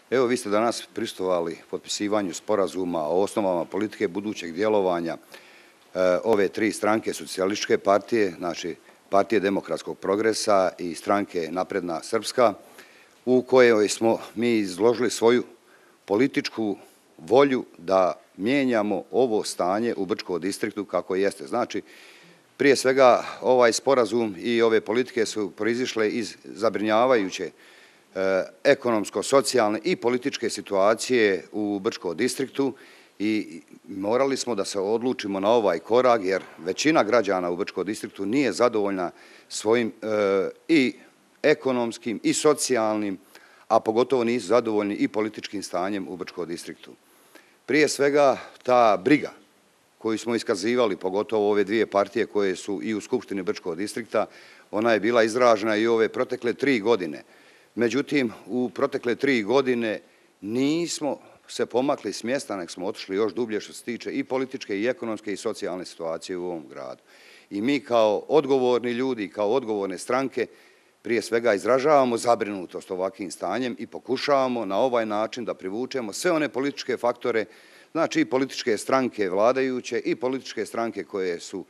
Evo, vi ste danas prisustvovali potpisivanju sporazuma o osnovama politike budućeg djelovanja ove tri stranke socijalističke partije, znači Partije demokratskog progresa i stranke Napredna Srpska, u kojoj smo mi izložili svoju političku volju da mijenjamo ovo stanje u Brčkom distriktu kako jeste. Znači, prije svega ovaj sporazum i ove politike su proizišle iz zabrinjavajuće ekonomsko-socijalne i političke situacije u Brčkom distriktu i morali smo da se odlučimo na ovaj korak jer većina građana u Brčkom distriktu nije zadovoljna svojim i ekonomskim i socijalnim, a pogotovo nisu zadovoljni i političkim stanjem u Brčkom distriktu. Prije svega ta briga koju smo iskazivali, pogotovo ove dvije partije koje su i u Skupštini Brčkog distrikta, ona je bila izražena i ove protekle 3 godine. Međutim, u protekle 3 godine nismo se pomakli s mjesta, nek smo otišli još dublje što se tiče i političke i ekonomske i socijalne situacije u ovom gradu. I mi kao odgovorni ljudi, kao odgovorne stranke, prije svega izražavamo zabrinutost ovakvim stanjem i pokušavamo na ovaj način da privučemo sve one političke faktore, znači i političke stranke vladajuće i političke stranke koje su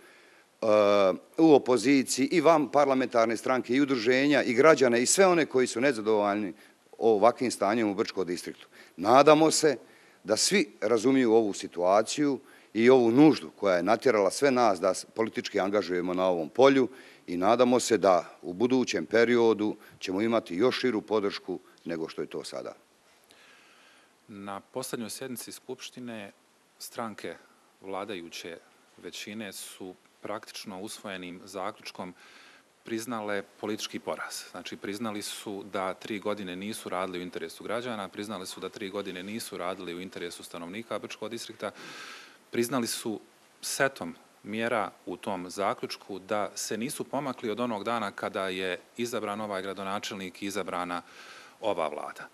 u opoziciji i van parlamentarne stranke i udruženja i građane i sve one koji su nezadovoljni ovakvim stanjem u Brčkom distriktu. Nadamo se da svi razumiju ovu situaciju i ovu nuždu koja je natjerala sve nas da politički angažujemo na ovom polju i nadamo se da u budućem periodu ćemo imati još širu podršku nego što je to sada. Na posljednjoj sjednici Skupštine stranke vladajuće većine su praktično usvojenim zaključkom priznale politički poraz. Znači, priznali su da 3 godine nisu radili u interesu građana, priznali su da 3 godine nisu radili u interesu stanovnika Brčkog distrikta, priznali su setom mjera u tom zaključku da se nisu pomakli od onog dana kada je izabran ovaj gradonačelnik i izabrana ova vlada.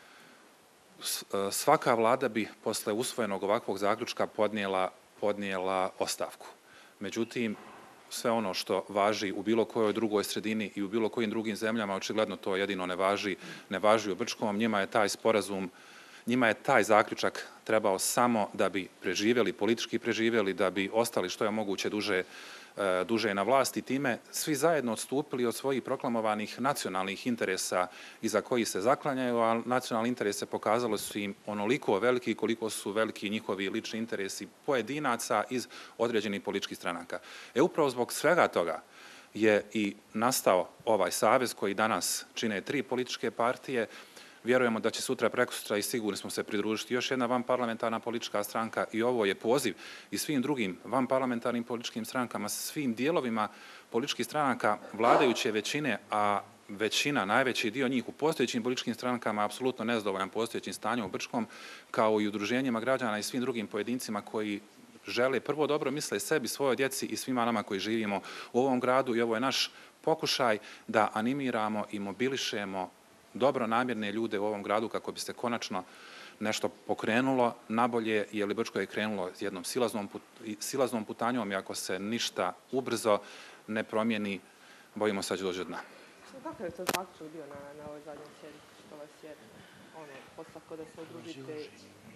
Svaka vlada bi posle usvojenog ovakvog zaključka podnijela ostavku. Međutim, sve ono što važi u bilo kojoj drugoj sredini i u bilo kojim drugim zemljama, očigledno to jedino ne važi u Brčkom. Njima je taj sporazum, njima je taj zaključak trebao samo da bi preživjeli, politički preživjeli, da bi ostali što je moguće duže na vlasti, time svi zajedno odstupili od svojih proklamovanih nacionalnih interesa iza kojih se zaklanjaju, a nacionalni interese pokazalo su im onoliko veliki koliko su veliki njihovi lični interesi pojedinaca iz određenih političkih stranaka. Upravo zbog svega toga je i nastao ovaj savez koji danas čine 3 političke partije. Vjerujemo da će sutra, prekosutra i sigurni smo se pridružiti još jedna vanparlamentarna politička stranka i ovo je poziv i svim drugim vanparlamentarnim političkim strankama, svim dijelovima političkih stranaka vladajuće većine, a većina, najveći dio njih u postojećim političkim strankama apsolutno nezadovoljan postojećim stanjem u Brčkom, kao i udruženjima građana i svim drugim pojedincima koji žele prvo dobro misle sebi, svojoj djeci i svima nama koji živimo u ovom gradu i ovo je naš pokušaj da animiramo i mobilišemo dobro namjerne ljude u ovom gradu kako bi se konačno nešto pokrenulo nabolje, jer Brčko je krenulo jednom silaznom putanjom i ako se ništa ubrzo ne promijeni, bojimo se da će doći do dna. Kakav je to zaključak bio na ovoj zadnjoj sjednici? Što vas je podstaklo da se udružite?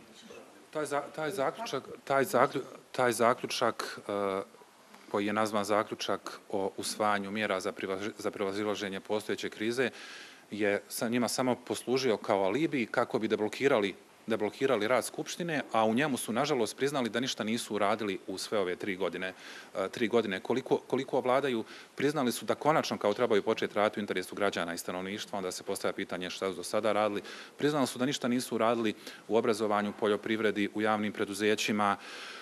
Taj zaključak koji je nazvan zaključak o usvajanju mjera za prevazilaženje postojeće krize, je njima samo poslužio kao alibi kako bi deblokirali rad Skupštine, a u njemu su, nažalost, priznali da ništa nisu uradili u sve ove 3 godine. Koliko ovladaju, priznali su da konačno kao trebaju početi raditi u interesu građana i stanovništva, onda se postavlja pitanje šta su do sada radili. Priznali su da ništa nisu uradili u obrazovanju, poljoprivredi, u javnim preduzećima,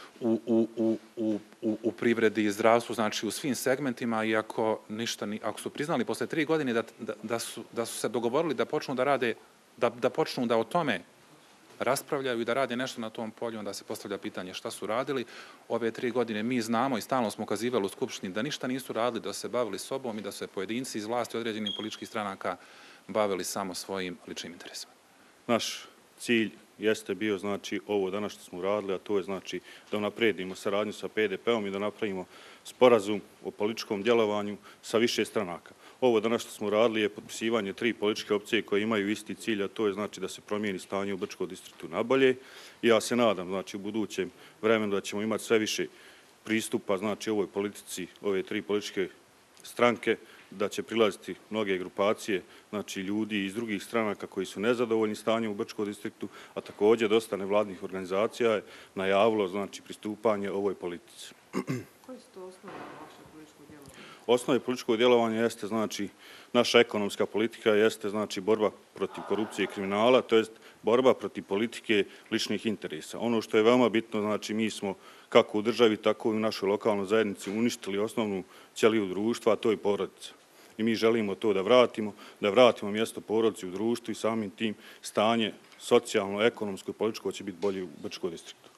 u privredi i zdravstvu, znači u svim segmentima, i ako su priznali posle 3 godine da su se dogovorili da počnu da rade, da počnu da o tome raspravljaju i da rade nešto na tom polju, onda se postavlja pitanje šta su radili. Ove 3 godine mi znamo i stalno smo ukazivali u Skupštini da ništa nisu radili, da se bavili sobom i da su pojedinci iz vlasti određenih političkih stranaka bavili samo svojim ličnim interesima. Naš cilj jeste bio, znači, ovo danas što smo radili, a to je, znači, da unapredimo saradnju sa PDP-om i da napravimo sporazum o političkom djelovanju sa više stranaka. ovo danas što smo radili je potpisivanje 3 političke opcije koje imaju isti cilj, a to je znači da se promijeni stanje u Brčkom distriktu na bolje. I ja se nadam znači u budućem vremenu da ćemo imati sve više pristupa znači ovoj politici, ove 3 političke stranke, da će prilaziti mnoge grupacije, znači ljudi iz drugih stranaka koji su nezadovoljni stanjem u Brčkom distriktu, a također dosta nevladnih organizacija je najavilo znači pristupanje ovoj politici. Koji su to osnove vašeg političkog djelovanja? Osnove političkog djelovanja jeste znači naša ekonomska politika, jeste znači borba protiv korupcije i kriminala, to jest borba protiv politike ličnih interesa. Ono što je veoma bitno, znači mi smo kako u državi, tako i u našoj lokalnoj zajednici uništili osnovnu ćeliju društva, a to je porodica. I mi želimo to da vratimo mjesto porodici u društvu i samim tim stanje socijalno, ekonomsko i političko će biti bolje u Brčkom distriktu.